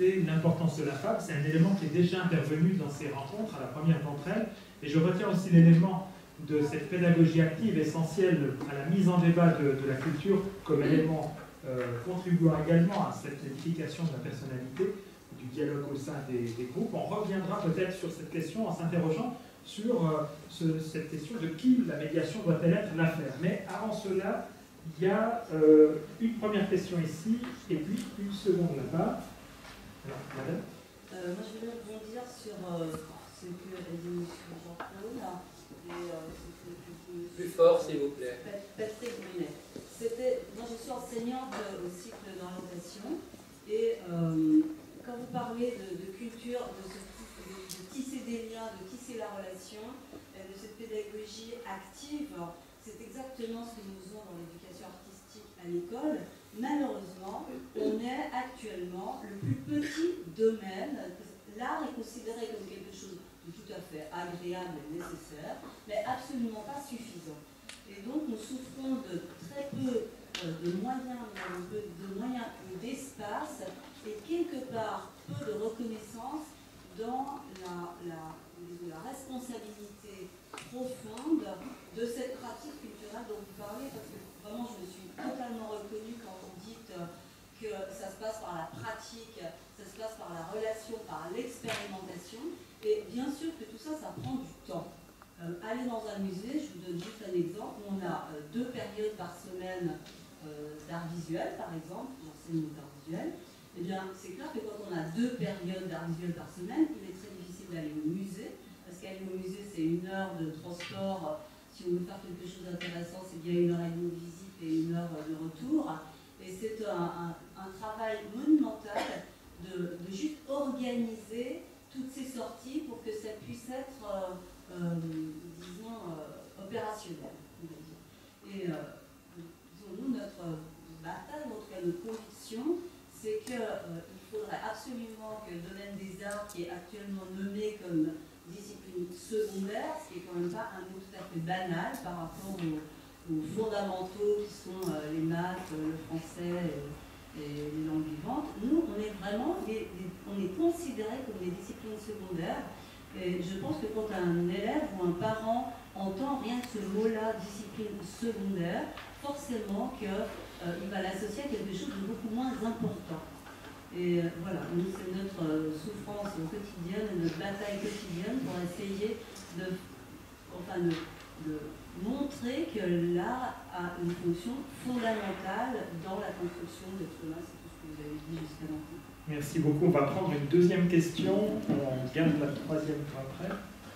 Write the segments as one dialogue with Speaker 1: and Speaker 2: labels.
Speaker 1: répéter l'importance de la fable. C'est un élément qui est déjà intervenu dans ces rencontres, à la première d'entre elles. Et je retiens aussi l'élément de cette pédagogie active essentielle à la mise en débat de la culture comme élément contribuant également à cette édification de la personnalité, du dialogue au sein des groupes. On reviendra peut-être sur cette question en s'interrogeant sur cette question de qui la médiation doit-elle être l'affaire. Mais avant cela, il y a une première question ici, et puis une seconde là-bas. Alors, madame.
Speaker 2: Moi, je voulais rebondir sur ce que a dit M. Jean-Paul.
Speaker 3: Plus fort, s'il vous plaît.
Speaker 2: Patrick Brunet. Moi, je suis enseignante au cycle d'orientation, et quand vous parlez de culture, de tisser des liens, de tisser la relation, de cette pédagogie active, c'est exactement ce que nous faisons dans l'éducation artistique à l'école. Malheureusement, on est actuellement le plus petit domaine. L'art est considéré comme quelque chose de tout à fait agréable et nécessaire, mais absolument pas suffisant. Et donc, nous souffrons de très peu de moyens, et d'espace, et quelque part peu de reconnaissance dans la responsabilité profonde de cette pratique culturelle dont vous parlez, parce que vraiment je me suis totalement reconnue quand vous dites que ça se passe par la pratique, ça se passe par la relation, par l'expérimentation, et bien sûr que tout ça, ça prend du temps. Aller dans un musée, je vous donne juste un exemple, on a 2 périodes par semaine d'art visuel, par exemple, j'enseigne l'art visuel. Eh bien, c'est clair que quand on a 2 périodes d'art visuel par semaine, il est très difficile d'aller au musée, parce qu'aller au musée, c'est 1 heure de transport. Si on veut faire quelque chose d'intéressant, c'est bien 1 heure et demie de visite et 1 heure de retour. Et c'est un travail monumental de juste organiser toutes ces sorties pour que ça puisse être, disons, opérationnel. Et nous, notre bataille, en tout cas notre conviction, c'est qu'il faudrait absolument que le domaine des arts, qui est actuellement nommé comme discipline secondaire, ce qui est quand même pas un mot tout à fait banal par rapport aux fondamentaux qui sont les maths, le français et les langues vivantes, nous, on est vraiment, on est considérés comme des disciplines secondaires. Et je pense que quand un élève ou un parent entend rien que ce mot-là, discipline secondaire, forcément qu'il va l'associer à quelque chose de beaucoup moins important. Et voilà, nous, c'est notre souffrance quotidienne, notre bataille quotidienne pour essayer de montrer que l'art a une fonction fondamentale dans la construction de l'être humain. C'est tout ce que vous avez dit jusqu'à maintenant.
Speaker 1: Merci beaucoup. On va prendre une deuxième question. On garde la troisième pour après.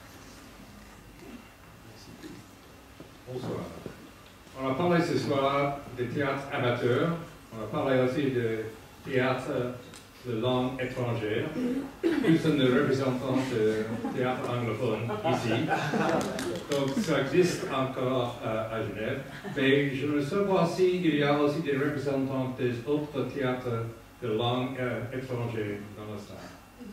Speaker 4: Bonsoir. On a parlé ce soir de théâtre amateur. On a parlé aussi de théâtre de langue étrangère. Nous sommes des représentants de théâtre anglophone ici. Donc ça existe encore à Genève. Mais je veux savoir s'il y a aussi des représentants des autres théâtres de langue étrangère dans la salle.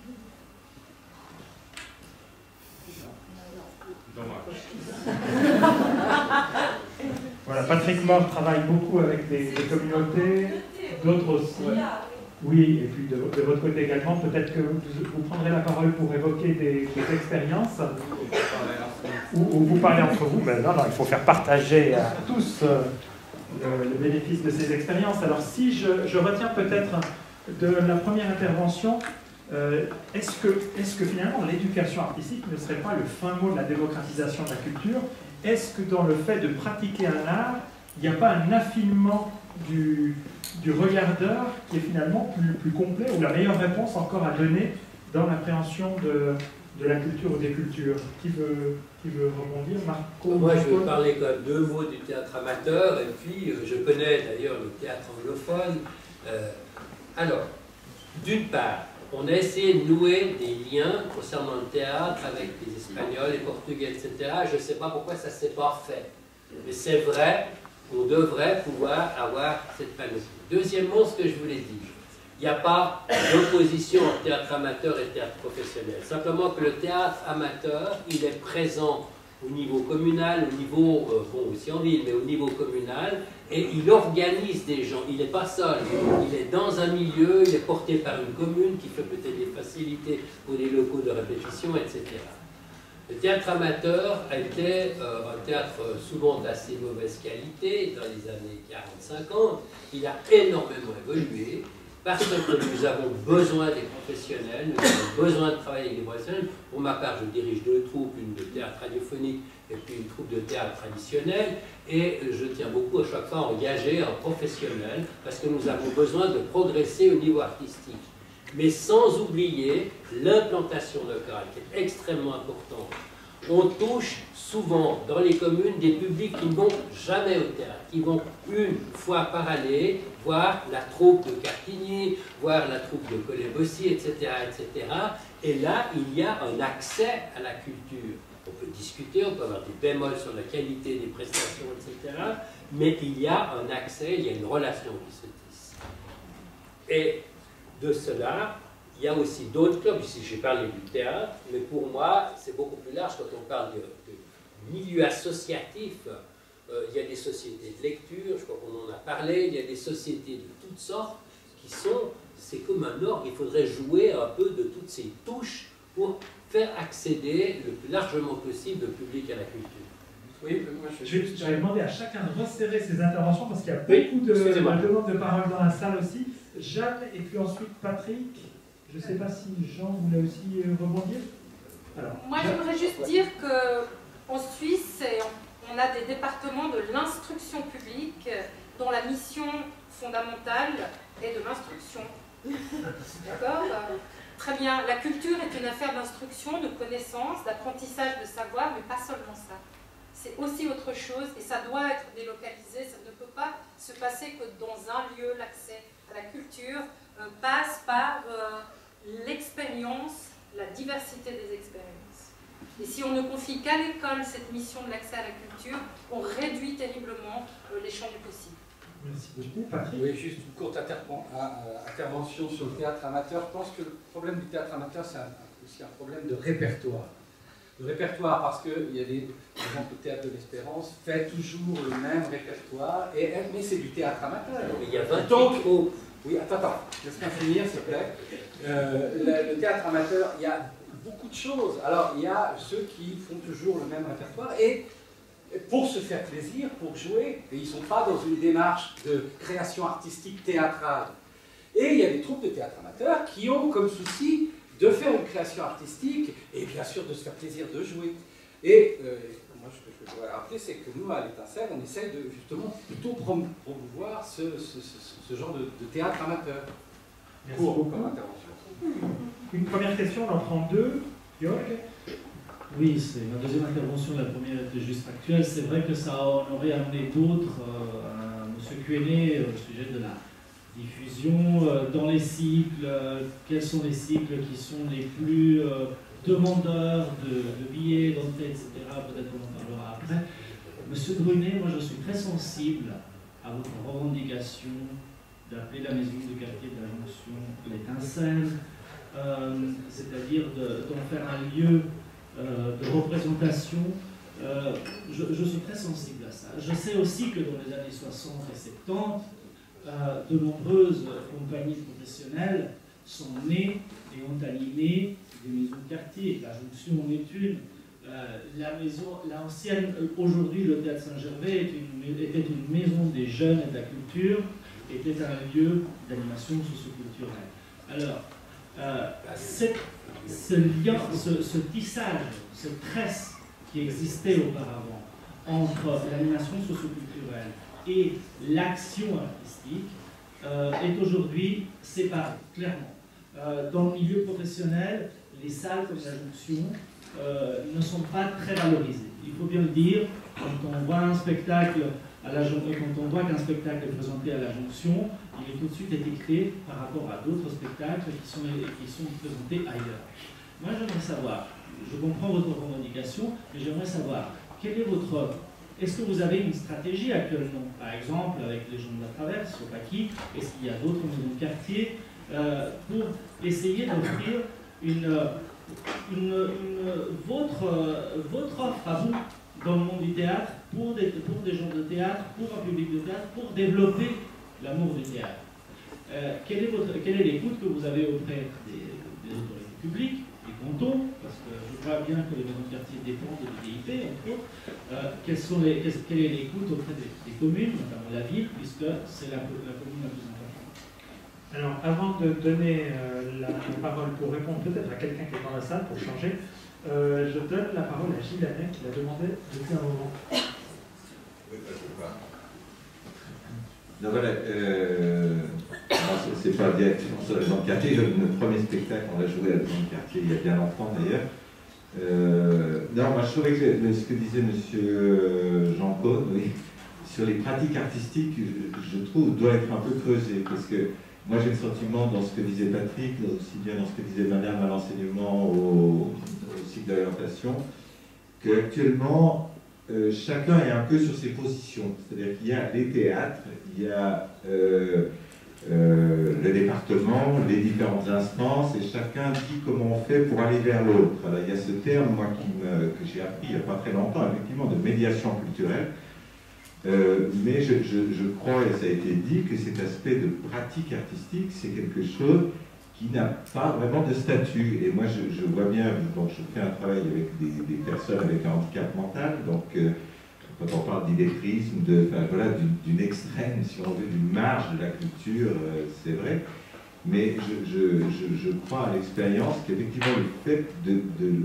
Speaker 4: Dommage.
Speaker 1: Voilà, Patrick Mort travaille beaucoup avec des communautés, d'autres aussi. Oui, et puis de votre côté également, peut-être que vous prendrez la parole pour évoquer des expériences, ou vous parlez entre vous, mais non, il faut faire partager à tous le bénéfice de ces expériences. Alors si je retiens peut-être de la première intervention, est-ce que finalement l'éducation artistique ne serait pas le fin mot de la démocratisation de la culture? Est-ce que dans le fait de pratiquer un art, il n'y a pas un affinement du regardeur qui est finalement plus complet, ou la meilleure réponse encore à donner dans l'appréhension de la culture ou des cultures? Qui veut rebondir? Marco?
Speaker 3: Moi, je vais parler quand même 2 mots du théâtre amateur, et puis je connais d'ailleurs le théâtre anglophone. Alors, d'une part, on a essayé de nouer des liens concernant le théâtre avec les Espagnols, les Portugais, etc. Je ne sais pas pourquoi ça ne s'est pas fait. Mais c'est vrai qu'on devrait pouvoir avoir cette panoplie. Deuxièmement, ce que je voulais dire, il n'y a pas d'opposition entre théâtre amateur et théâtre professionnel. Simplement que le théâtre amateur, il est présent au niveau communal, au niveau, bon aussi en ville, mais au niveau communal, et il organise des gens, il n'est pas seul, il est dans un milieu, il est porté par une commune qui fait peut-être des facilités pour des locaux de répétition, etc. Le théâtre amateur a été un théâtre souvent d'assez mauvaise qualité dans les années 40-50. Il a énormément évolué parce que nous avons besoin des professionnels, nous avons besoin de travailler avec des professionnels. Pour ma part, je dirige 2 troupes, une de théâtre radiophonique et puis une troupe de théâtre traditionnel. Et je tiens beaucoup à chaque fois à engager un professionnel parce que nous avons besoin de progresser au niveau artistique. Mais sans oublier l'implantation locale, qui est extrêmement importante. On touche souvent dans les communes des publics qui ne vont jamais au théâtre, qui vont une fois par année voir la troupe de Cartigny, voir la troupe de Collet-Bossy, etc., etc. Et là, il y a un accès à la culture. On peut discuter, on peut avoir des bémols sur la qualité des prestations, etc. Mais il y a un accès, il y a une relation qui se tisse. Et de cela, il y a aussi d'autres clubs. Ici, j'ai parlé du théâtre, mais pour moi, c'est beaucoup plus large quand on parle de milieu associatif. Il y a des sociétés de lecture, je crois qu'on en a parlé, il y a des sociétés de toutes sortes qui sont, c'est comme un orgue, il faudrait jouer un peu de toutes ces touches pour faire accéder le plus largement possible le public à la culture.
Speaker 1: Oui, moi je vais demander à chacun de resserrer ses interventions parce qu'il y a beaucoup de demandes de parole dans la salle aussi. Jeanne et puis ensuite Patrick. Je ne sais pas si Jean voulait aussi rebondir. Alors,
Speaker 5: moi, j'aimerais juste dire qu'en Suisse, on a des départements de l'instruction publique dont la mission fondamentale est de l'instruction. D'accord ? Très bien. La culture est une affaire d'instruction, de connaissance, d'apprentissage de savoir, mais pas seulement ça. C'est aussi autre chose et ça doit être délocalisé. Ça ne peut pas se passer que dans un lieu. L'accès à la culture passe par l'expérience, la diversité des expériences. Et si on ne confie qu'à l'école cette mission de l'accès à la culture, on réduit terriblement les champs du possible.
Speaker 1: Merci beaucoup. Patrick.
Speaker 6: Oui, juste une courte intervention sur le théâtre amateur. Je pense que le problème du théâtre amateur, c'est aussi un problème de répertoire. Le répertoire, parce qu'il y a par exemple, le théâtre de l'Espérance fait toujours le même répertoire, mais c'est du théâtre amateur.
Speaker 3: Mais il y a 20 troupes.
Speaker 6: Oui, attends, laisse-moi finir, s'il te plaît. Le théâtre amateur, il y a beaucoup de choses. Alors, il y a ceux qui font toujours le même répertoire, et pour se faire plaisir, pour jouer, et ils ne sont pas dans une démarche de création artistique théâtrale. Et il y a des troupes de théâtre amateur qui ont comme souci de faire une création artistique, et bien sûr de se faire plaisir de jouer. Et moi, ce que je voudrais rappeler, c'est que nous, à l'Étincelle, on essaye de justement plutôt promouvoir ce genre de théâtre amateur.
Speaker 1: Merci beaucoup.
Speaker 6: Comme intervention.
Speaker 1: Une première question, on en prend 2. Jörg.
Speaker 7: Oui, c'est ma deuxième intervention, la première était juste factuelle. C'est vrai que ça en aurait amené d'autres. M. Quenet, au sujet de la diffusion dans les cycles, quels sont les cycles qui sont les plus demandeurs de billets, d'entrée, etc. Peut-être qu'on en parlera après. Monsieur Brunet, moi je suis très sensible à votre revendication d'appeler la maison de quartier de la Jonction l'Étincelle, c'est-à-dire d'en faire un lieu de représentation. Je suis très sensible à ça. Je sais aussi que dans les années 60 et 70, de nombreuses compagnies professionnelles sont nées et ont animé des maisons de quartier. La Jonction en est une. L'ancienne, aujourd'hui le Théâtre Saint-Gervais était une maison des jeunes et de la culture, était un lieu d'animation socioculturelle. Alors, ce lien, ce tissage, cette tresse qui existait auparavant entre l'animation socioculturelle et l'action artistique est aujourd'hui séparé, clairement. Dans le milieu professionnel, les salles comme la Jonction ne sont pas très valorisées. Il faut bien le dire, quand on voit un spectacle quand on voit qu'un spectacle est présenté à la Jonction, il est tout de suite étiqueté par rapport à d'autres spectacles qui sont présentés ailleurs. Moi, j'aimerais savoir, je comprends votre revendication, mais j'aimerais savoir, quel est votre... Est-ce que vous avez une stratégie actuellement, par exemple avec les gens de la Traverse, au Paquis, est-ce qu'il y a d'autres maisons de quartier, pour essayer d'offrir votre offre à vous dans le monde du théâtre, pour des gens de théâtre, pour un public de théâtre, pour développer l'amour du théâtre. Quelle est l'écoute que vous avez auprès des autorités publiques, des cantons, parce que je vois bien que les maisons de quartier dépendent de l'IP, entre autres. Quelle est l'écoute auprès des communes, notamment la ville, puisque c'est la commune la plus importante?
Speaker 1: Alors, avant de donner la parole pour répondre peut-être à quelqu'un qui est dans la salle, pour changer, je donne la parole à Gilles Lanet, qui l'a demandé depuis un moment.
Speaker 8: Non, voilà, c'est pas directement sur la maison de quartier. Notre premier spectacle, on l'a joué à la maison de quartier il y a bien longtemps d'ailleurs. Non, moi je trouvais que ce que disait M. Jean-Paul, oui, sur les pratiques artistiques, je trouve, doit être un peu creusé, parce que moi j'ai le sentiment, dans ce que disait Patrick, aussi bien dans ce que disait Madame à l'enseignement, au cycle d'orientation, qu'actuellement, chacun est un peu sur ses positions. C'est-à-dire qu'il y a les théâtres, il y a le département, les différentes instances, et chacun dit comment on fait pour aller vers l'autre. Alors il y a ce terme, moi, que j'ai appris il n'y a pas très longtemps, effectivement, de médiation culturelle. Mais je crois, et ça a été dit, que cet aspect de pratique artistique, c'est quelque chose qui n'a pas vraiment de statut. Et moi, je vois bien, donc je fais un travail avec des personnes avec un handicap mental, donc quand on parle d'illettrisme, voilà, d'une extrême, si on veut, d'une marge de la culture, c'est vrai. Mais je crois à l'expérience qu'effectivement le fait de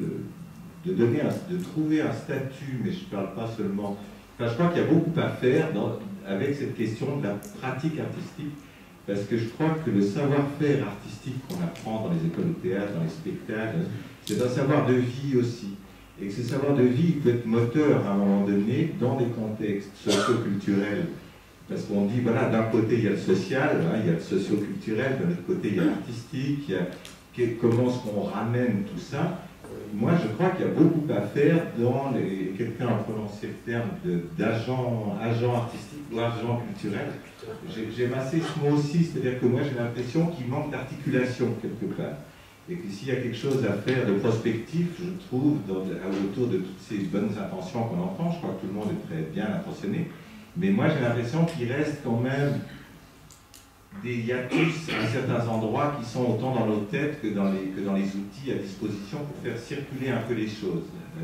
Speaker 8: trouver un statut, mais je ne parle pas seulement... Enfin, je crois qu'il y a beaucoup à faire avec cette question de la pratique artistique, parce que je crois que le savoir-faire artistique qu'on apprend dans les écoles de théâtre, dans les spectacles, c'est un savoir de vie aussi. Et que ce savoir de vie peut être moteur à un moment donné dans des contextes socio-culturels. Parce qu'on dit, voilà, d'un côté il y a le social, hein, il y a le socio-culturel, de l'autre côté il y a l'artistique, il y a comment est-ce qu'on ramène tout ça. Moi, je crois qu'il y a beaucoup à faire dans les... Quelqu'un a prononcé le terme d'agent artistique ou agent culturel. J'aime assez ce mot aussi, c'est-à-dire que moi j'ai l'impression qu'il manque d'articulation quelque part. Et que s'il y a quelque chose à faire de prospectif, je trouve, autour de toutes ces bonnes intentions qu'on entend, je crois que tout le monde est très bien intentionné, mais moi j'ai l'impression qu'il reste quand même des hiatus à certains endroits qui sont autant dans nos têtes que dans les outils à disposition pour faire circuler un peu les choses.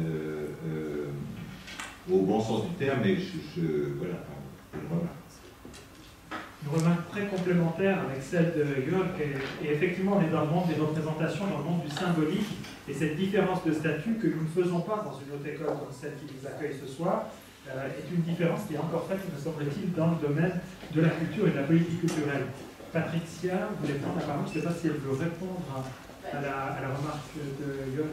Speaker 8: Au bon sens du terme, mais voilà, une remarque.
Speaker 1: Une remarque très complémentaire avec celle de Jörg, et effectivement on est dans le monde des représentations, dans le monde du symbolique, et cette différence de statut que nous ne faisons pas dans une autre école comme celle qui nous accueille ce soir, est une différence qui est encore faite, me semble-t-il, dans le domaine de la culture et de la politique culturelle. Patricia voulait prendre la parole, je ne sais pas si elle veut répondre à la remarque de Jörg.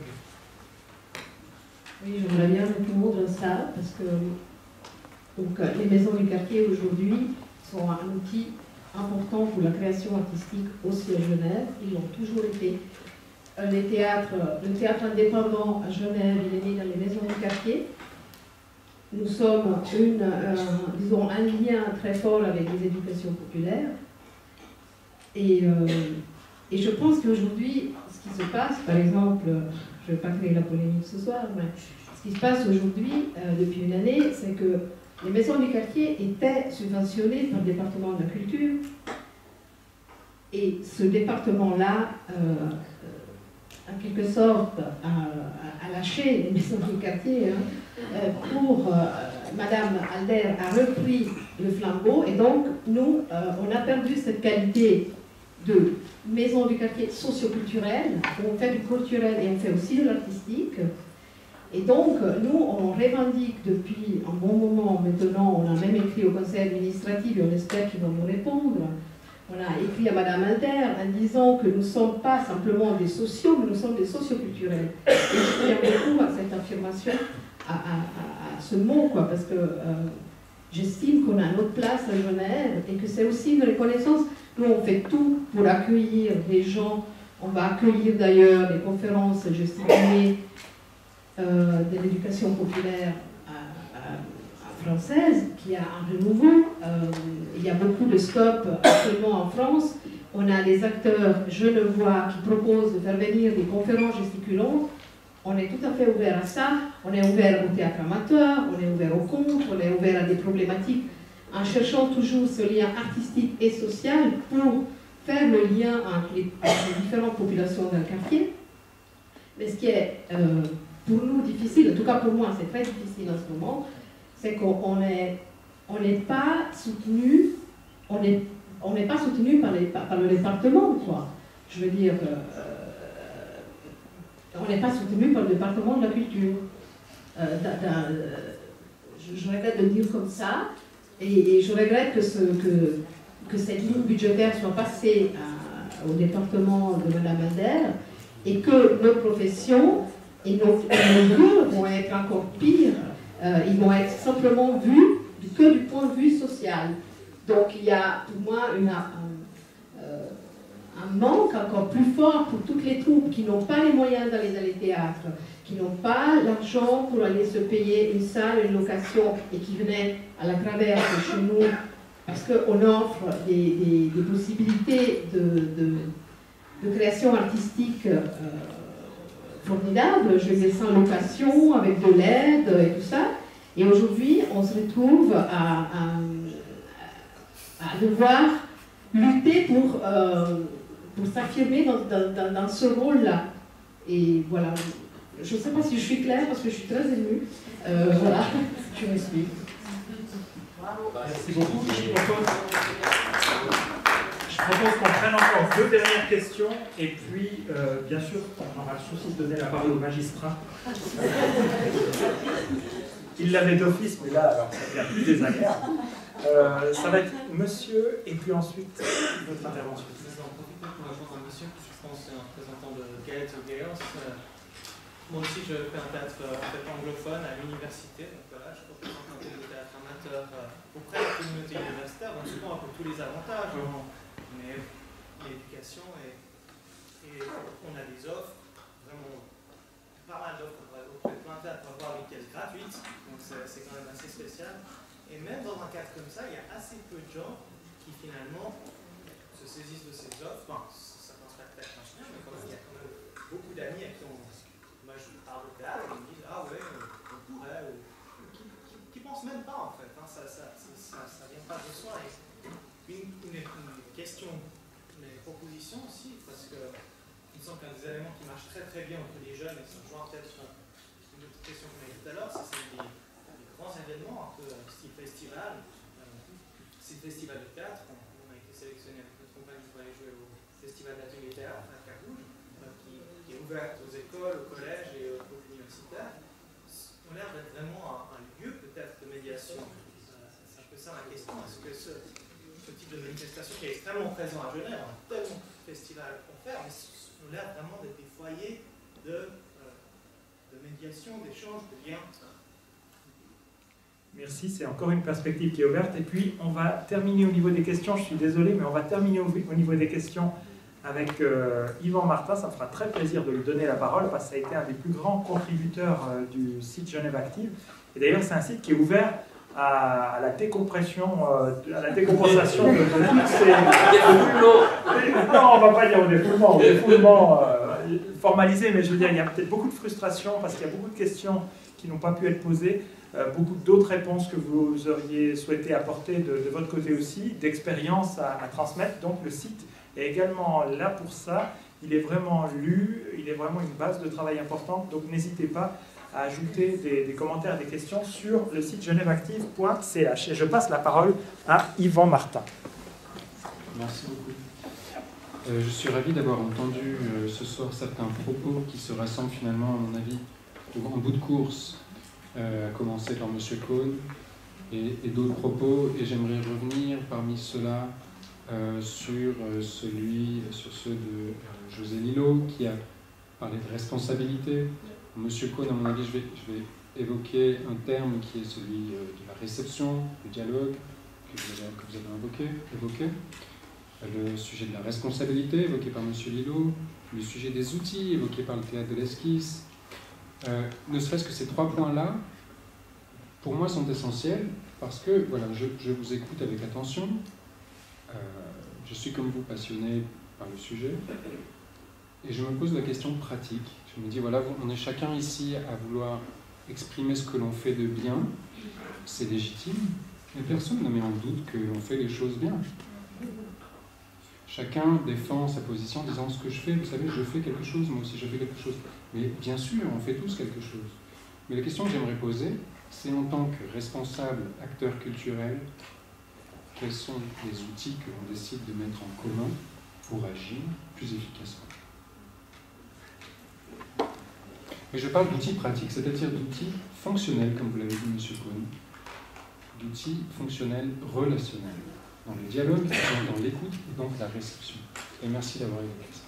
Speaker 9: Oui, j'aimerais bien que tout le monde ça, parce que donc, les maisons du quartier aujourd'hui sont un outil important pour la création artistique aussi à Genève. Ils l'ont toujours été. Le théâtre indépendant à Genève, il est né dans les maisons du quartier. Nous sommes disons, un lien très fort avec les éducations populaires. Et je pense qu'aujourd'hui, ce qui se passe, par exemple, je ne vais pas créer la polémique ce soir, mais ce qui se passe aujourd'hui, depuis une année, c'est que les maisons du quartier étaient subventionnées par le département de la culture. Et ce département-là, en quelque sorte, a lâché les maisons du quartier Madame Alder a repris le flambeau, et donc nous, on a perdu cette qualité de maison du quartier socio-culturelle, où on fait du culturel et on fait aussi de l'artistique. Et donc, nous, on revendique depuis un bon moment maintenant, on a même écrit au conseil administratif et on espère qu'ils vont nous répondre. On a écrit à Madame Alder en disant que nous ne sommes pas simplement des sociaux, mais nous sommes des socioculturels. Et je tiens beaucoup à cette affirmation, à ce mot, quoi, parce que j'estime qu'on a notre place à Genève et que c'est aussi une reconnaissance. Nous, on fait tout pour accueillir des gens. On va accueillir d'ailleurs des conférences gesticulées de l'éducation populaire française, qui a un renouveau. Il y a beaucoup de scopes actuellement en France. On a des acteurs genevois qui proposent de faire venir des conférences gesticulantes on est tout à fait ouvert à ça. On est ouvert au théâtre amateur, on est ouvert au conte, on est ouvert à des problématiques, en cherchant toujours ce lien artistique et social pour faire le lien entre les différentes populations d'un quartier. Mais ce qui est pour nous difficile, en tout cas pour moi c'est très difficile en ce moment, c'est qu'on n'est pas soutenu, on n'est pas soutenu par le département, quoi. Je veux dire, on n'est pas soutenu par le département de la culture. Je regrette de le dire comme ça, et je regrette que cette ligne budgétaire soit passée au département de Mme Ader, et que nos professions et nos lieux vont être encore pires. Ils vont être simplement vus que du point de vue social. Donc il y a pour moi un manque encore plus fort pour toutes les troupes qui n'ont pas les moyens d'aller dans les théâtres, qui n'ont pas l'argent pour aller se payer une salle, une location, et qui venaient à la traverse chez nous, parce qu'on offre des possibilités de création artistique formidable, je veux dire sans location, avec de l'aide et tout ça. Et aujourd'hui, on se retrouve à devoir lutter pour s'affirmer dans ce rôle-là. Et voilà, je ne sais pas si je suis claire parce que je suis très émue. Voilà, je me suis.
Speaker 1: Merci beaucoup. Je propose qu'on prenne encore 2 dernières questions et puis, bien sûr, on aura le souci de donner la parole au magistrat. Il l'avait d'office, mais là, alors, ça devient plus désagréable. Ça va être monsieur et puis ensuite votre intervention.
Speaker 10: Je vais en profiter pour répondre à monsieur, qui je pense est un représentant de Gaël Gaos. Moi aussi, je fais un théâtre anglophone à l'université. Donc voilà, je représente un groupe de théâtre amateur auprès de la communauté universitaire. Donc souvent, avec tous les avantages. Mais l'éducation et on a des offres, vraiment pas mal d'offres auprès de plein de théâtres pour avoir une pièce gratuite, donc c'est quand même assez spécial. Et même dans un cadre comme ça, il y a assez peu de gens qui finalement se saisissent de ces offres. Enfin, ça pense pas peut-être un chien, mais quand même, il y a quand même beaucoup d'amis à qui moi je parle de théâtre et ils me disent ah ouais, on pourrait, ou qui pensent même pas en fait, hein, ça vient pas de soi. Et une question, une proposition aussi, parce que il me semble qu'un des éléments qui marche très très bien entre les jeunes, et ça rejoint peut-être une autre question qu'on a eu tout à l'heure, c'est les grands événements, un peu style festival, de théâtre. On a été sélectionné avec notre compagnie pour aller jouer au festival d'atelier théâtre à Carouge, qui est ouvert aux écoles, aux collèges et aux universitaires. On a l'air d'être vraiment un lieu peut-être de médiation. C'est un peu ça ma question. Est-ce que ce type de manifestation qui est extrêmement présent à Genève, on a tellement de festivals pour faire, mais on a l'air vraiment d'être des foyers de médiation, d'échange, de liens.
Speaker 1: Merci, c'est encore une perspective qui est ouverte. Et puis, on va terminer au niveau des questions. Je suis désolé, mais on va terminer au niveau des questions avec Yvan Martin. Ça me fera très plaisir de lui donner la parole parce que ça a été un des plus grands contributeurs du site Genève Active. Et d'ailleurs, c'est un site qui est ouvert à la décompression, à la décompensation de toutes ces... Non, on ne va pas dire au défoulement formalisé, mais je veux dire, il y a peut-être beaucoup de frustration parce qu'il y a beaucoup de questions qui n'ont pas pu être posées, beaucoup d'autres réponses que vous auriez souhaité apporter de votre côté aussi, d'expériences à transmettre. Donc le site est également là pour ça. Il est vraiment lu, il est vraiment une base de travail importante, donc n'hésitez pas à ajouter des commentaires, des questions sur le site genèveactive.ch. Et je passe la parole à Yvan Martin.
Speaker 11: Merci beaucoup. Je suis ravi d'avoir entendu ce soir certains propos qui se rassemblent finalement, à mon avis, en bout de course, à commencer par M. Cohn et d'autres propos. Et j'aimerais revenir parmi ceux-là sur ceux de José Lillo, qui a parlé de responsabilité. Monsieur Cohn, à mon avis, je vais évoquer un terme qui est celui de la réception, du dialogue, que vous avez évoqué. Le sujet de la responsabilité, évoqué par monsieur Lillo. Le sujet des outils, évoqué par le théâtre de l'esquisse. Ne serait-ce que ces 3 points-là, pour moi, sont essentiels, parce que, voilà, je vous écoute avec attention. Je suis comme vous passionné par le sujet. Et je me pose la question pratique. Je me dis, voilà, on est chacun ici à vouloir exprimer ce que l'on fait de bien, c'est légitime, mais personne ne met en doute qu'on fait les choses bien. Chacun défend sa position en disant, ce que je fais, vous savez, je fais quelque chose, moi aussi je fais quelque chose. Mais bien sûr, on fait tous quelque chose. Mais la question que j'aimerais poser, c'est en tant que responsable, acteur culturel, quels sont les outils que l'on décide de mettre en commun pour agir plus efficacement. Mais je parle d'outils pratiques, c'est-à-dire d'outils fonctionnels, comme vous l'avez dit, M. Cohn, d'outils fonctionnels relationnels, dans le dialogue, dans l'écoute et donc la réception. Et merci d'avoir évoqué ça.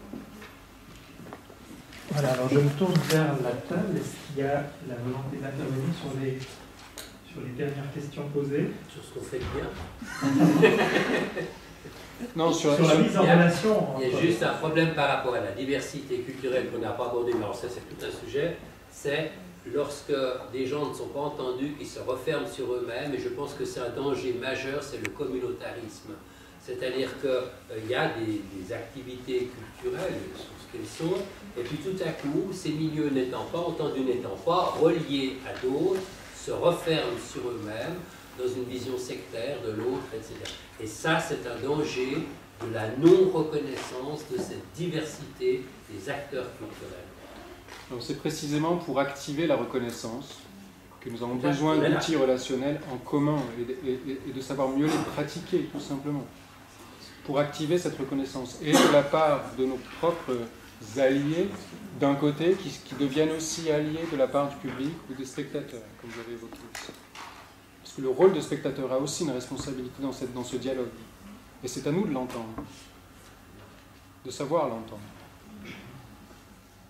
Speaker 1: Voilà, alors je me tourne vers la table. Est-ce qu'il y a la volonté d'intervenir sur les dernières questions posées?
Speaker 3: Sur ce qu'on fait bien.
Speaker 11: Non, sur
Speaker 1: la mise en relation.
Speaker 3: Il y a juste un problème par rapport à la diversité culturelle qu'on n'a pas abordé, mais alors ça c'est tout un sujet, c'est lorsque des gens ne sont pas entendus, qu'ils se referment sur eux-mêmes, et je pense que c'est un danger majeur, c'est le communautarisme. C'est-à-dire qu'il y a des activités culturelles, sur ce qu'elles sont, et puis tout à coup, ces milieux n'étant pas entendus, n'étant pas reliés à d'autres, se referment sur eux-mêmes, dans une vision sectaire de l'autre, etc. Et ça, c'est un danger de la non-reconnaissance de cette diversité des acteurs culturels.
Speaker 11: Donc c'est précisément pour activer la reconnaissance que nous avons besoin d'outils relationnels en commun et de savoir mieux les pratiquer, tout simplement. Pour activer cette reconnaissance. Et de la part de nos propres alliés, d'un côté, qui deviennent aussi alliés de la part du public ou des spectateurs, comme vous avez évoqué aussi. Parce que le rôle de spectateur a aussi une responsabilité dans ce dialogue. Et c'est à nous de l'entendre, de savoir l'entendre.
Speaker 1: Patrick ?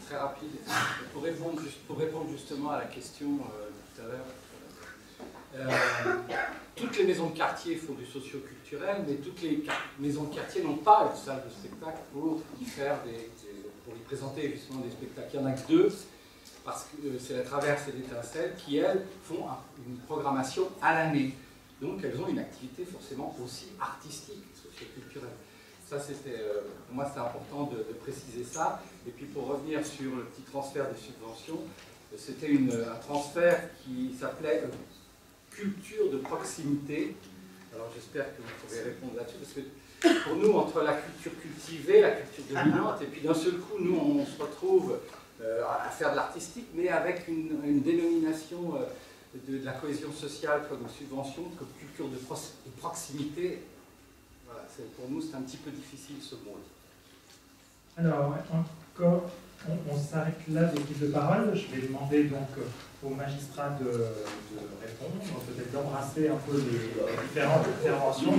Speaker 6: Très rapide, pour répondre justement à la question tout à l'heure. Toutes les maisons de quartier font du socio-culturel, mais toutes les maisons de quartier n'ont pas une salle de spectacle pour y présenter justement des spectacles. Il n'y en a que deux, parce que c'est la Traverse et l'Étincelle qui, elles, font une programmation à l'année. Donc elles ont une activité forcément aussi artistique, socio-culturelle. Ça, pour moi, c'était important de préciser ça. Et puis pour revenir sur le petit transfert des subventions, c'était un transfert qui s'appelait culture de proximité. Alors j'espère que vous pourrez répondre là-dessus, parce que pour nous, entre la culture cultivée, la culture dominante, et puis d'un seul coup, nous, on se retrouve à faire de l'artistique, mais avec une dénomination de la cohésion sociale comme subvention, comme culture de proximité. Voilà, pour nous, c'est un petit peu difficile ce mot.
Speaker 1: Alors, encore, on s'arrête là des prises de parole. Je vais demander donc aux magistrats de répondre, peut-être d'embrasser un peu les différentes interventions.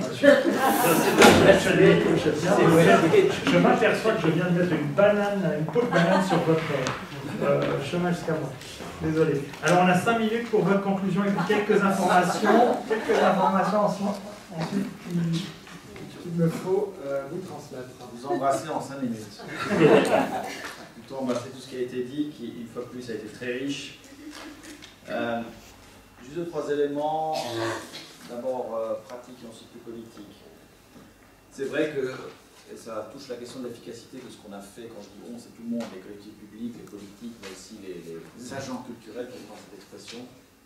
Speaker 1: Je m'aperçois que je viens de mettre une peau de banane sur votre chemin jusqu'à moi. Désolé. Alors, on a 5 minutes pour votre conclusion et puis quelques informations ensuite qu'il me faut vous transmettre.
Speaker 12: Vous embrassez en 5 minutes. Plutôt embrasser tout ce qui a été dit, qui, une fois de plus, a été très riche. Juste 2-3 éléments, d'abord pratiques et ensuite plus politiques. C'est vrai que, et ça touche la question de l'efficacité de ce qu'on a fait, quand je dis on, c'est tout le monde, les collectivités publiques, les politiques, mais aussi les agents culturels qui prennent cette expression.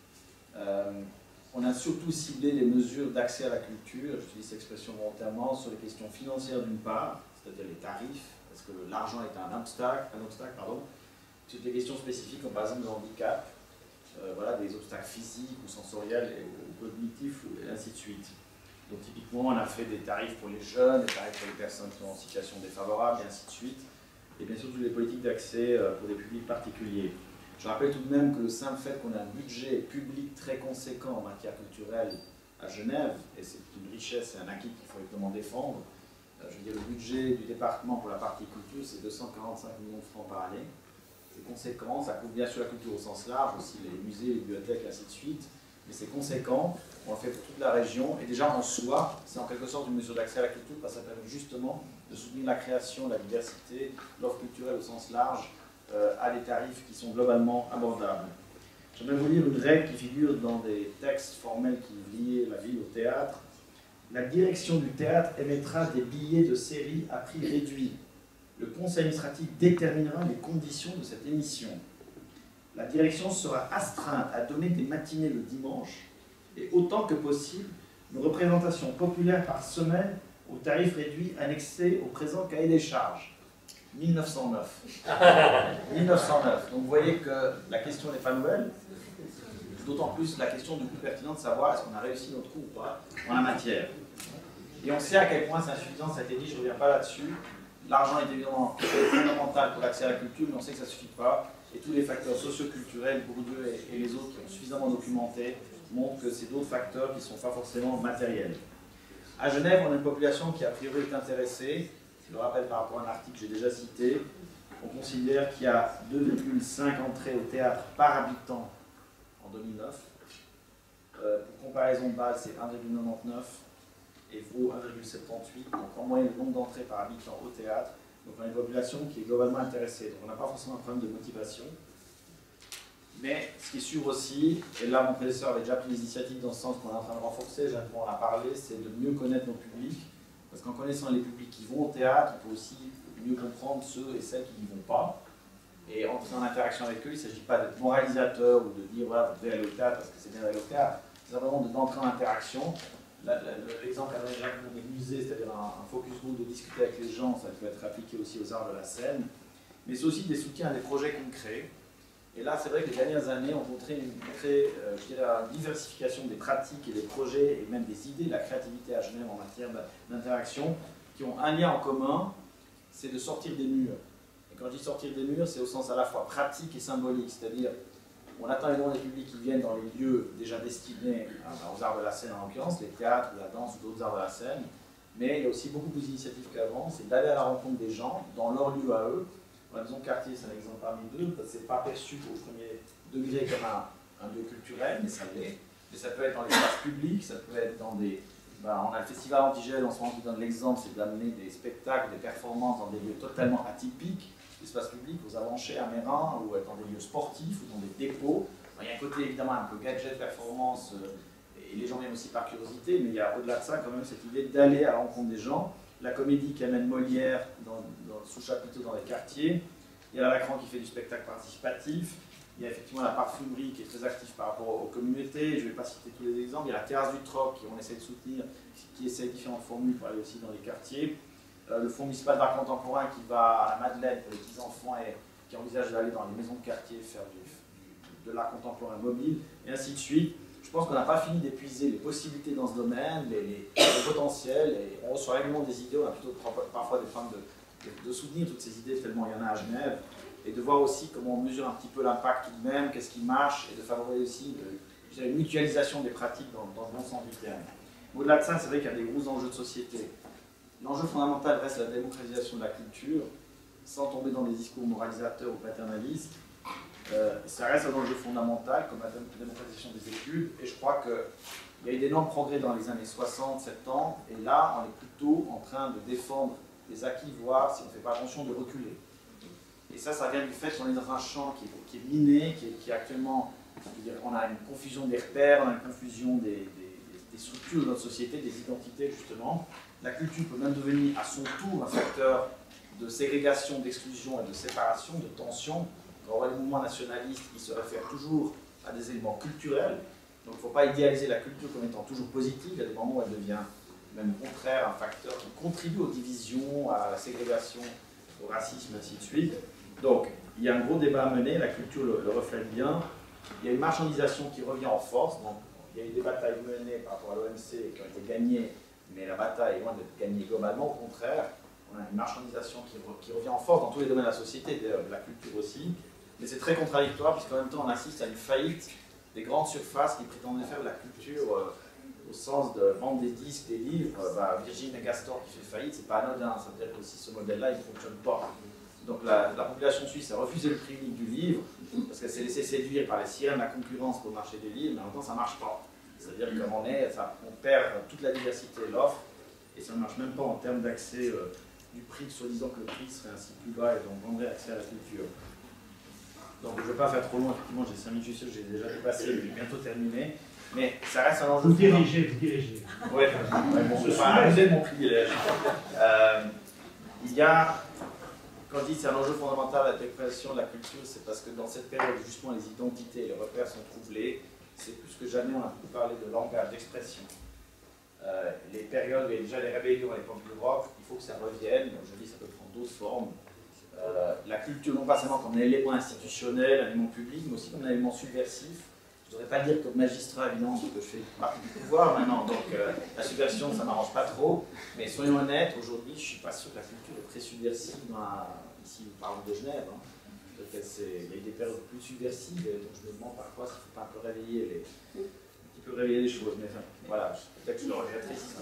Speaker 12: On a surtout ciblé les mesures d'accès à la culture, j'utilise cette expression volontairement, sur les questions financières d'une part, c'est-à-dire les tarifs, parce que l'argent est un obstacle, sur des questions spécifiques comme par exemple le handicap, voilà, des obstacles physiques ou sensoriels ou cognitifs, et ainsi de suite. Donc typiquement, on a fait des tarifs pour les jeunes, des tarifs pour les personnes qui sont en situation défavorable, et ainsi de suite. Et bien sûr, toutes les politiques d'accès pour des publics particuliers. Je rappelle tout de même que le simple fait qu'on a un budget public très conséquent en matière culturelle à Genève, et c'est une richesse et un acquis qu'il faut évidemment défendre, je veux dire, le budget du département pour la partie culture, c'est 245 millions de francs par année. C'est conséquent, ça couvre bien sûr la culture au sens large, aussi les musées, les bibliothèques, et ainsi de suite. Mais c'est conséquent, on le fait pour toute la région, et déjà en soi, c'est en quelque sorte une mesure d'accès à la culture, parce que ça permet justement de soutenir la création, la diversité, l'offre culturelle au sens large, à des tarifs qui sont globalement abordables. J'aimerais vous lire une règle qui figure dans des textes formels qui lient la ville au théâtre. La direction du théâtre émettra des billets de série à prix réduit. conseil administratif déterminera les conditions de cette émission. La direction sera astreinte à donner des matinées le dimanche et autant que possible une représentation populaire par semaine au tarif réduit annexé au présent cahier des charges. 1909. 1909. Donc vous voyez que la question n'est pas nouvelle. D'autant plus la question du coup pertinente de savoir est-ce qu'on a réussi notre coup ou pas en la matière. Et on sait à quel point c'est insuffisant, ça a été dit, je ne reviens pas là-dessus. L'argent est évidemment fondamental pour l'accès à la culture, mais on sait que ça ne suffit pas. Et tous les facteurs socio-culturels, Bourdieu et les autres qui ont suffisamment documenté, montrent que c'est d'autres facteurs qui ne sont pas forcément matériels. À Genève, on a une population qui a priori est intéressée. Je le rappelle par rapport à un article que j'ai déjà cité. On considère qu'il y a 2,5 entrées au théâtre par habitant en 2009. Pour comparaison de base, c'est 1,99 et vaut 1,78. Donc en moyenne, le nombre d'entrées par habitant au théâtre. Donc on a une population qui est globalement intéressée. Donc on n'a pas forcément un problème de motivation. Mais ce qui est sûr aussi, et là mon prédécesseur avait déjà pris des initiatives dans ce sens qu'on est en train de renforcer, Jeanne en a parlé, c'est de mieux connaître nos publics. Parce qu'en connaissant les publics qui vont au théâtre, on peut aussi mieux comprendre ceux et celles qui n'y vont pas. Et entrer en interaction avec eux, il ne s'agit pas d'être moralisateur ou de dire voilà, vous devez aller au théâtre parce que c'est bien d'aller au théâtre. C'est vraiment d'entrer en interaction. L'exemple qu'a donné Jacques des musées, c'est-à-dire un focus group de discuter avec les gens, ça peut être appliqué aussi aux arts de la scène. Mais c'est aussi des soutiens à des projets concrets. Et là, c'est vrai que les dernières années ont montré une diversification des pratiques et des projets et même des idées de la créativité à Genève en matière d'interaction qui ont un lien en commun, c'est de sortir des murs. Et quand je dis sortir des murs, c'est au sens à la fois pratique et symbolique, c'est-à-dire on attend évidemment des publics qui viennent dans les lieux déjà destinés aux arts de la scène en l'occurrence, les théâtres, la danse ou d'autres arts de la scène, mais il y a aussi beaucoup plus d'initiatives qu'avant, c'est d'aller à la rencontre des gens dans leur lieu à eux. La maison quartier, c'est un exemple parmi deux, parce que ce n'est pas perçu au premier degré comme un lieu culturel, mais ça l'est. Mais ça peut être dans l'espace public, ça peut être dans des... on a le festival Antigel en ce moment qui donne l'exemple, c'est d'amener des spectacles, des performances dans des lieux totalement atypiques, l'espace public, aux Avanchers, à Mérin, ou dans des lieux sportifs, ou dans des dépôts. Il y a un côté évidemment un peu gadget, performance, et les gens viennent aussi par curiosité, mais il y a au-delà de ça quand même cette idée d'aller à la rencontre des gens. La comédie qui amène Molière sous chapiteau dans les quartiers, il y a Lacran qui fait du spectacle participatif, il y a effectivement la parfumerie qui est très active par rapport aux communautés, je ne vais pas citer tous les exemples, il y a la terrasse du Troc qu'on essaie de soutenir, qui essaie différentes formules pour aller aussi dans les quartiers, le fonds municipal d'art contemporain qui va à la Madeleine pour les petits-enfants et qui envisage d'aller dans les maisons de quartier faire de l'art contemporain mobile, et ainsi de suite. Je pense qu'on n'a pas fini d'épuiser les possibilités dans ce domaine, les potentiels, et on reçoit régulièrement des idées, on a plutôt parfois des problèmes de soutenir toutes ces idées, tellement il y en a à Genève, et de voir aussi comment on mesure un petit peu l'impact tout de même, qu'est-ce qui marche, et de favoriser aussi une mutualisation des pratiques dans le bon sens du terme. Au-delà de ça, c'est vrai qu'il y a des gros enjeux de société. L'enjeu fondamental reste la démocratisation de la culture, sans tomber dans des discours moralisateurs ou paternalistes. Ça reste un enjeu fondamental, comme la démocratisation des études, et je crois qu'il y a eu d'énormes progrès dans les années 60, 70, et là, on est plutôt en train de défendre les acquis, voire, si on ne fait pas attention, de reculer. Et ça vient du fait qu'on est dans un champ qui est miné, qui est actuellement, on a une confusion des repères, on a une confusion des structures de notre société, des identités, justement. La culture peut même devenir à son tour un facteur de ségrégation, d'exclusion et de séparation, de tension. Quand on voit les mouvements nationalistes, ils se réfèrent toujours à des éléments culturels. Donc il ne faut pas idéaliser la culture comme étant toujours positive. Il y a des moments où elle devient même au contraire un facteur qui contribue aux divisions, à la ségrégation, au racisme, ainsi de suite. Donc il y a un gros débat à mener, la culture le reflète bien. Il y a une marchandisation qui revient en force. Donc il y a eu des batailles menées par rapport à l'OMC qui ont été gagnées, mais la bataille est loin d'être gagnée globalement. Au contraire, on a une marchandisation qui revient en force dans tous les domaines de la société, de la culture aussi. Mais c'est très contradictoire, puisqu'en même temps on assiste à une faillite des grandes surfaces qui prétendaient faire de la culture au sens de vendre des disques, des livres. Virgin Megastore qui fait faillite, c'est pas anodin, ça veut dire que aussi ce modèle-là il ne fonctionne pas. Donc la population suisse a refusé le prix unique du livre, parce qu'elle s'est laissée séduire par les sirènes de la concurrence pour le marché des livres, mais en même temps ça ne marche pas. C'est-à-dire que comme on perd toute la diversité de l'offre, et ça ne marche même pas en termes d'accès du prix, soi-disant que le prix serait ainsi plus bas et donc vendrait accès à la culture. Donc je ne vais pas faire trop long, effectivement j'ai 5 minutes, je suis sûr que j'ai déjà dépassé, je vais bientôt terminer. Mais ça reste un enjeu.
Speaker 1: Vous dirigez.
Speaker 12: Oui, bon, je vais pas abuser de mon privilège. Il y a, quand je dis que c'est un enjeu fondamental à l'expression de la culture, c'est parce que dans cette période où justement les identités et les repères sont troublés, c'est plus que jamais on a beaucoup parlé de langage, d'expression. Les périodes où il y a déjà les rébellions à l'époque de l'Europe, il faut que ça revienne. Aujourd'hui, ça peut prendre d'autres formes. La culture, non pas seulement comme un élément institutionnel, un élément public, mais aussi comme un élément subversif. Je ne voudrais pas le dire comme magistrat, évidemment, parce que je fais partie du pouvoir maintenant, donc la subversion, ça ne m'arrange pas trop. Mais soyons honnêtes, aujourd'hui, je ne suis pas sûr que la culture est très subversive. Ici, nous parlons de Genève. Hein. Il y a des périodes plus subversives, donc je me demande parfois s'il ne faut pas un peu réveiller les choses. Mais enfin, voilà, peut-être que je le regretterai si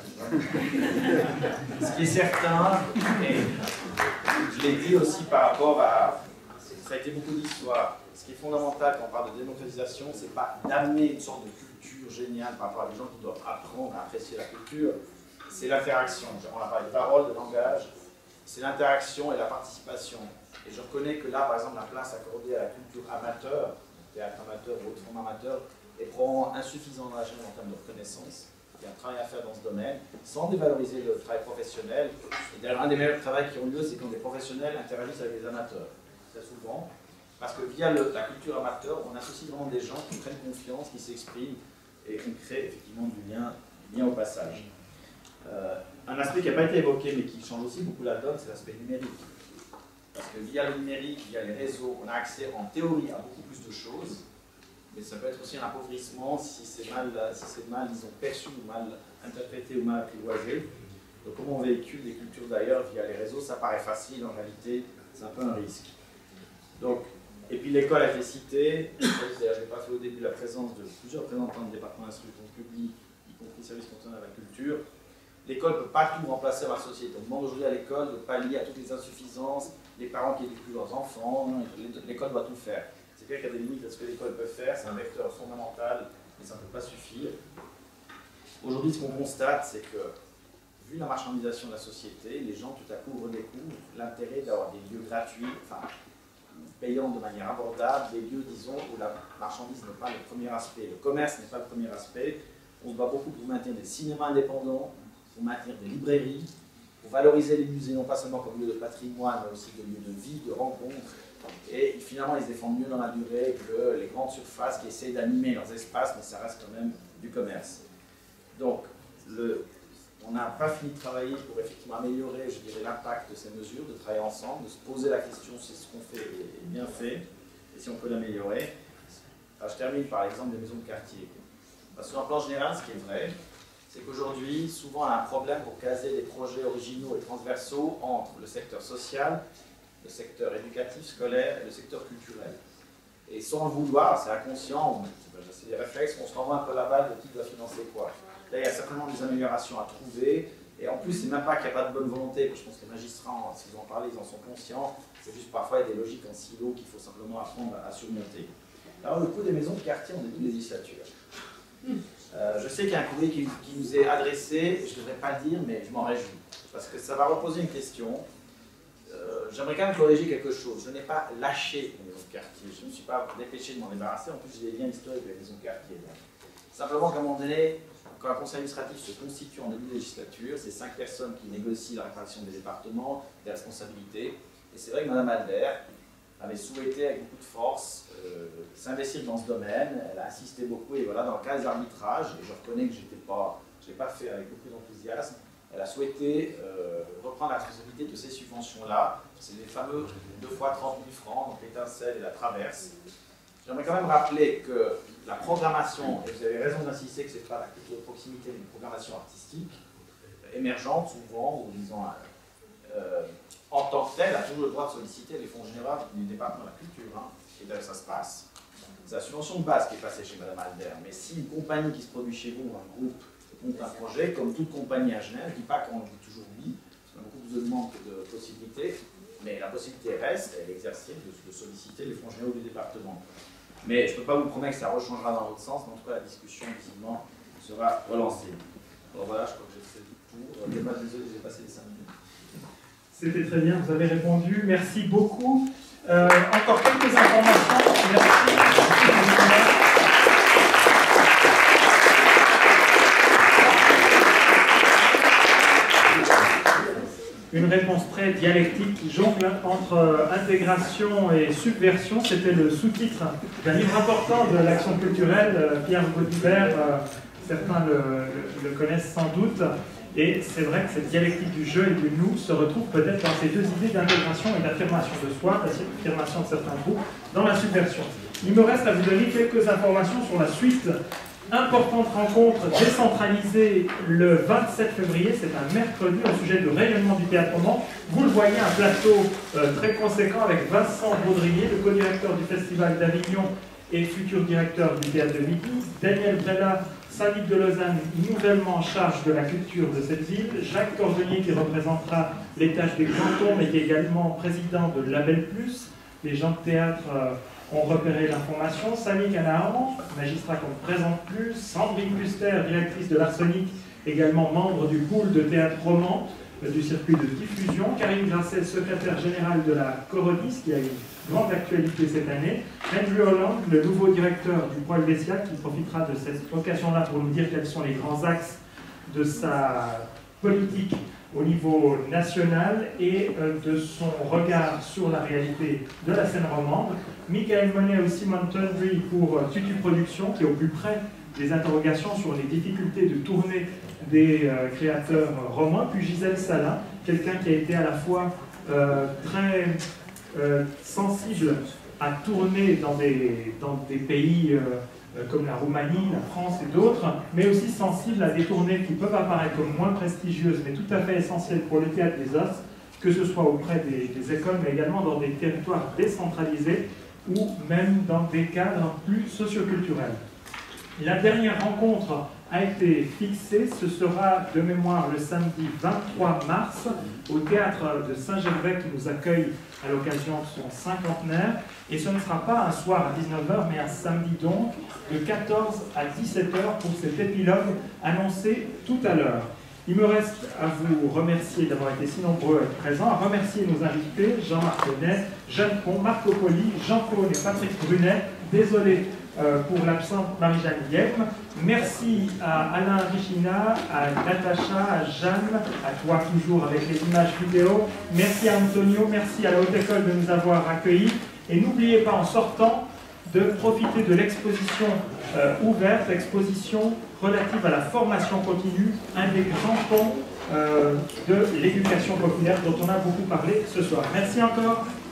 Speaker 12: ça. Ce qui est certain, et je l'ai dit aussi par rapport à... Ça a été beaucoup d'histoire. Ce qui est fondamental quand on parle de démocratisation, c'est pas d'amener une sorte de culture géniale par rapport à des gens qui doivent apprendre à apprécier la culture, c'est l'interaction. On a parlé de parole, de langage, c'est l'interaction et la participation. Et je reconnais que là, par exemple, la place accordée à la culture amateur, théâtre amateur ou autre forme amateur, est probablement insuffisante dans la chaîne en termes de reconnaissance. Il y a un travail à faire dans ce domaine, sans dévaloriser le travail professionnel. Et d'ailleurs, un des meilleurs travaux qui ont lieu, c'est quand des professionnels interagissent avec des amateurs, très souvent. Parce que via la culture amateur, on associe vraiment des gens qui prennent confiance, qui s'expriment, et on crée effectivement du lien au passage. Un aspect qui n'a pas été évoqué, mais qui change aussi beaucoup la donne, c'est l'aspect numérique. Parce que via le numérique, via les réseaux, on a accès en théorie à beaucoup plus de choses, mais ça peut être aussi un appauvrissement si c'est mal, disons, perçu, ou mal interprété, ou mal apprivoisé. Donc comment on véhicule des cultures d'ailleurs via les réseaux, ça paraît facile, en réalité, c'est un peu un risque. Donc, et puis l'école a été citée, je n'ai pas fait au début la présence de plusieurs représentants du département d'instruction publique, y compris services concernant la culture. L'école ne peut pas tout remplacer dans la société. On demande aujourd'hui à l'école de pallier à toutes les insuffisances, les parents qui éduquent plus leurs enfants, l'école doit tout faire. C'est clair qu'il y a des limites à ce que l'école peut faire, c'est un vecteur fondamental, mais ça ne peut pas suffire. Aujourd'hui, ce qu'on constate, c'est que, vu la marchandisation de la société, les gens tout à coup redécouvrent l'intérêt d'avoir des lieux gratuits, enfin, payants de manière abordable, des lieux, disons, où la marchandise n'est pas le premier aspect, le commerce n'est pas le premier aspect. On se bat beaucoup pour maintenir des cinémas indépendants, pour maintenir des librairies, pour valoriser les musées, non pas seulement comme lieu de patrimoine, mais aussi de lieu de vie, de rencontres. Et finalement, ils se défendent mieux dans la durée que les grandes surfaces qui essayent d'animer leurs espaces, mais ça reste quand même du commerce. Donc, on n'a pas fini de travailler pour effectivement améliorer, je dirais, l'impact de ces mesures, de travailler ensemble, de se poser la question si ce qu'on fait est bien fait, et si on peut l'améliorer. Je termine par l'exemple des maisons de quartier. Parce qu'en plan général, ce qui est vrai, c'est qu'aujourd'hui, souvent, on a un problème pour caser des projets originaux et transversaux entre le secteur social, le secteur éducatif, scolaire et le secteur culturel. Et sans le vouloir, c'est inconscient, c'est des réflexes, on se renvoie un peu la balle de qui doit financer quoi. Là, il y a certainement des améliorations à trouver, et en plus, c'est même pas qu'il n'y a pas de bonne volonté, je pense que les magistrats, s'ils en parlent, ils en sont conscients, c'est juste parfois il y a des logiques en silo qu'il faut simplement apprendre à surmonter. Alors, le coup des maisons de quartier en début de législature. Je sais qu'il y a un courrier qui nous est adressé, je ne devrais pas le dire, mais je m'en réjouis, parce que ça va reposer une question. J'aimerais quand même corriger quelque chose. Je n'ai pas lâché les maisons de quartier, je ne me suis pas dépêché de m'en débarrasser, en plus j'ai des liens historiques avec les maisons de quartier. Simplement qu'à un moment donné, quand un conseil administratif se constitue en début de législature, c'est 5 personnes qui négocient la répartition des départements, des responsabilités, et c'est vrai que Mme Albert avait souhaité avec beaucoup de force s'investir dans ce domaine, elle a insisté beaucoup, et voilà, dans le cas des arbitrages, et je reconnais que je ne l'ai pas fait avec beaucoup d'enthousiasme, elle a souhaité reprendre la responsabilité de ces subventions-là, c'est les fameux 2 fois 30 000 francs, donc l'étincelle et la traverse. J'aimerais quand même rappeler que la programmation, et vous avez raison d'insister que ce n'est pas la culture de proximité, mais une programmation artistique, émergente souvent, ou disons en tant que telle, a toujours le droit de solliciter les fonds généraux du département de la culture, hein, et là ça se passe. C'est la subvention de base qui est passée chez Mme Albert, mais si une compagnie qui se produit chez vous, un groupe, monte un projet, comme toute compagnie à Genève, je ne dis pas qu'on dit toujours oui, parce qu'on a beaucoup plus de demandes que de possibilités, mais la possibilité reste, elle est exercée, de solliciter les fonds généraux du département. Mais je ne peux pas vous promettre que ça rechangera dans l'autre sens, mais en tout cas la discussion, visiblement, sera relancée. Alors voilà, je crois que j'ai fait le tour. Désolé, j'ai passé les 5 minutes.
Speaker 1: C'était très bien, vous avez répondu. Merci beaucoup. Encore quelques informations. Merci. Une réponse très très dialectique qui jongle entre intégration et subversion. C'était le sous-titre d'un livre important de l'action culturelle, Pierre Gaudibert, certains le connaissent sans doute. Et c'est vrai que cette dialectique du jeu et du nous se retrouve peut-être dans ces deux idées d'intégration et d'affirmation de soi, d'affirmation de certains groupes, dans la subversion. Il me reste à vous donner quelques informations sur la suite. Importante rencontre décentralisée le 27 février, c'est un mercredi, au sujet du rayonnement du théâtre roman. Vous le voyez, un plateau très conséquent avec Vincent Baudrier, le co-directeur du Festival d'Avignon et futur directeur du théâtre de Midi, Daniel Brella, syndic de Lausanne, nouvellement en charge de la culture de cette ville, Jacques Cordonnier qui représentera les tâches des cantons, mais qui est également président de Label Plus. Les gens de théâtre ont repéré l'information. Samy Canaan, magistrat qu'on ne présente plus, Sandrine Custer, directrice de l'Arsenic, également membre du pool de théâtre roman du circuit de diffusion, Karine Grasset, secrétaire générale de la Corodis, qui a une grande actualité cette année, Andrew Holland, le nouveau directeur du Poil Bestial, qui profitera de cette occasion-là pour nous dire quels sont les grands axes de sa politique au niveau national et de son regard sur la réalité de la scène romande. Michael Monet et Simon Tundry pour Tutu Productions, qui est au plus près des interrogations sur les difficultés de tournée des créateurs romains, puis Gisèle Salin, quelqu'un qui a été à la fois très sensible à tourner dans des pays comme la Roumanie, la France et d'autres, mais aussi sensible à des tournées qui peuvent apparaître comme moins prestigieuses, mais tout à fait essentielles pour le théâtre des Os, que ce soit auprès des écoles, mais également dans des territoires décentralisés ou même dans des cadres plus socioculturels. La dernière rencontre a été fixée, ce sera de mémoire le samedi 23 mars au théâtre de Saint-Gervais qui nous accueille à l'occasion de son cinquantenaire. Et ce ne sera pas un soir à 19h, mais un samedi donc, de 14 à 17h pour cet épilogue annoncé tout à l'heure. Il me reste à vous remercier d'avoir été si nombreux à être présents, à remercier nos invités, Jean-Marc Lennet, Jeanne Pont, Marco Poli, Jean Caunes et Patrick Brunet. Désolé pour l'absente Marie-Jeanne Guillaume. Merci à Alain Richina, à Natacha, à Jeanne, à toi toujours avec les images vidéo. Merci à Antonio, merci à la Haute École de nous avoir accueillis. Et n'oubliez pas en sortant de profiter de l'exposition ouverte, l'exposition relative à la formation continue, un des grands ponts de l'éducation populaire dont on a beaucoup parlé ce soir. Merci encore.